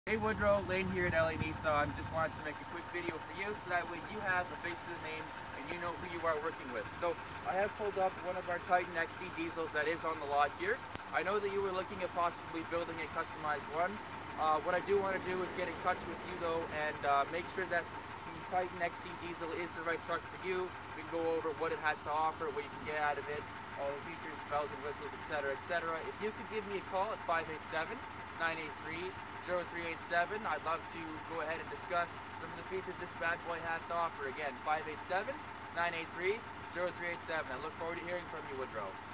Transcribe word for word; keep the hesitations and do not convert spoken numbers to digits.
Hey Woodrow, Lane here at L A Nissan. Just wanted to make a quick video for you so that way you have a face to the name and you know who you are working with. So I have pulled up one of our Titan X D diesels that is on the lot here. I know that you were looking at possibly building a customized one. Uh, what I do want to do is get in touch with you though and uh, make sure that the Titan X D diesel is the right truck for you. We can go over what it has to offer, what you can get out of it, all the features, bells and whistles, et cetera, et cetera. If you could give me a call at five eight seven, nine eight three, zero three eight seven, I'd love to go ahead and discuss some of the features this bad boy has to offer. Again, five eight seven, nine eight three, zero three eight seven. I look forward to hearing from you, Woodrow.